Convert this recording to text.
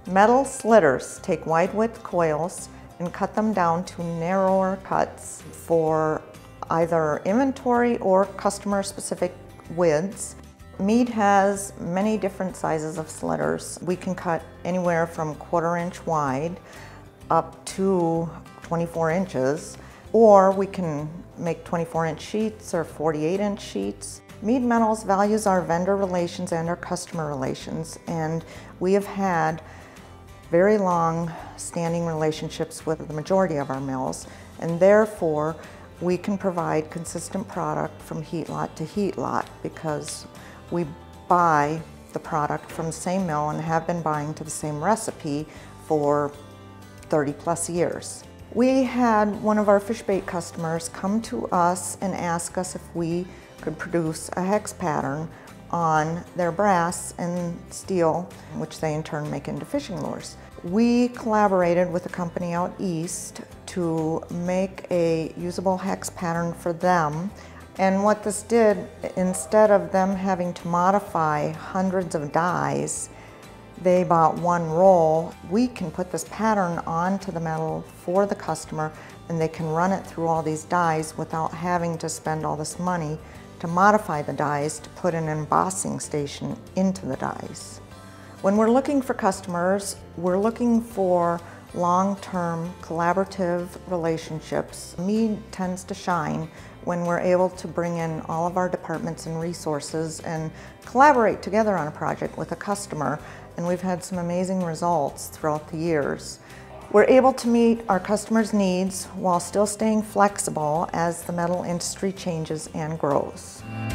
Metal slitters take wide width coils and cut them down to narrower cuts for either inventory or customer specific widths. Mead has many different sizes of slitters. We can cut anywhere from 1/4 inch wide up to 24 inches, or we can make 24-inch sheets or 48-inch sheets. Mead Metals values our vendor relations and our customer relations, and we have had very long standing relationships with the majority of our mills, and therefore we can provide consistent product from heat lot to heat lot because we buy the product from the same mill and have been buying to the same recipe for 30+ years. We had one of our fish bait customers come to us and ask us if we could produce a hex pattern on their brass and steel, which they in turn make into fishing lures. We collaborated with a company out east to make a usable hex pattern for them. And what this did, instead of them having to modify hundreds of dies, they bought one roll. We can put this pattern onto the metal for the customer, and they can run it through all these dies without having to spend all this money to modify the dies to put an embossing station into the dies. When we're looking for customers, we're looking for long-term collaborative relationships. Mead tends to shine when we're able to bring in all of our departments and resources and collaborate together on a project with a customer, and we've had some amazing results throughout the years. We're able to meet our customers' needs while still staying flexible as the metal industry changes and grows.